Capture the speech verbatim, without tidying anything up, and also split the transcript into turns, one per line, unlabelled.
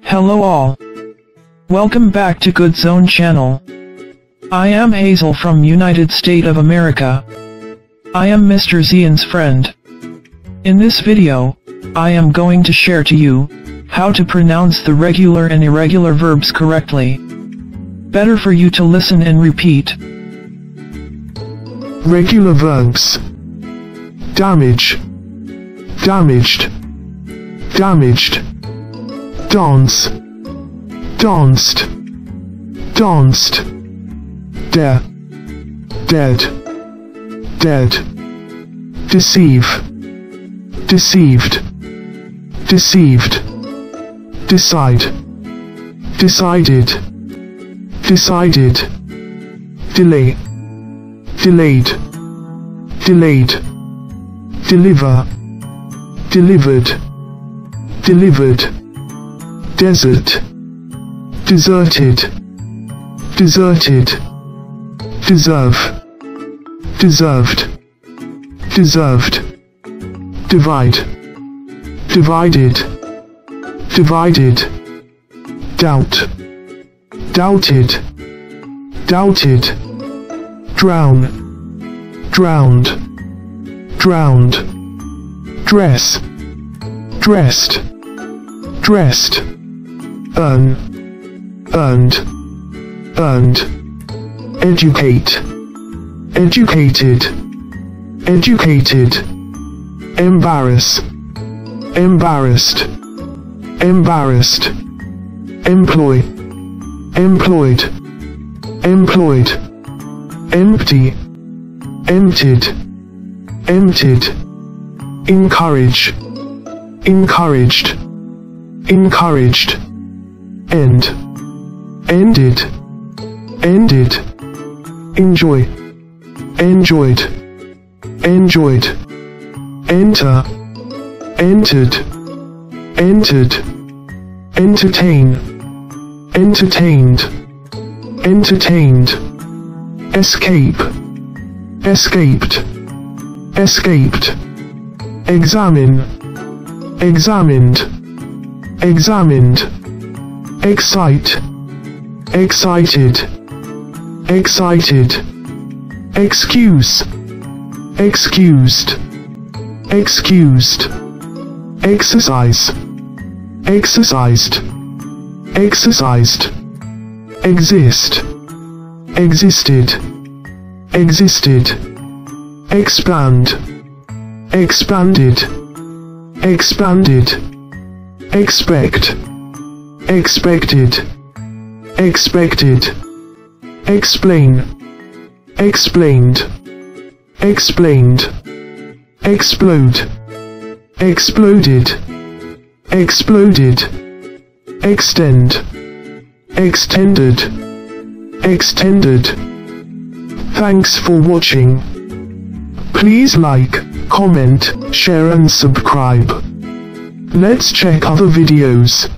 Hello all. Welcome back to Good Zone channel. I am Hazel from United States of America. I am Mister Zian's friend. In this video, I am going to share to you how to pronounce the regular and irregular verbs correctly. Better for you to listen and repeat.
Regular verbs. Damage, damaged, damaged. Dance, danced, danced. Dare, dead, dead. Deceive, deceived, deceived. Decide, decided, decided. Delay, delayed, delayed. Deliver, delivered, delivered. Desert, deserted, deserted. Deserve, deserved, deserved. Divide, divided, divided. Doubt, doubted, doubted. Drown, drowned, drowned. Dress, dressed, dressed. Earn, earned, earned. Educate, educated, educated. Embarrass, embarrassed, embarrassed. Employ, employed, employed. Empty, emptied, emptied. Encourage, encouraged, encouraged. End, ended, ended. Enjoy, enjoyed, enjoyed. Enter, entered, entered. Entertain, entertained, entertained. Escape, escaped, escaped. Examine, examined, examined. Excite, excited, excited. Excuse, excused, excused. Exercise, exercised, exercised. Exist, existed, existed. Expand, expanded, expanded. Expect, expected, expected. Explain, explained, explained. Explode, exploded, exploded. Extend, extended, extended. Thanks for watching. Please like, comment, share and subscribe. Let's check other videos.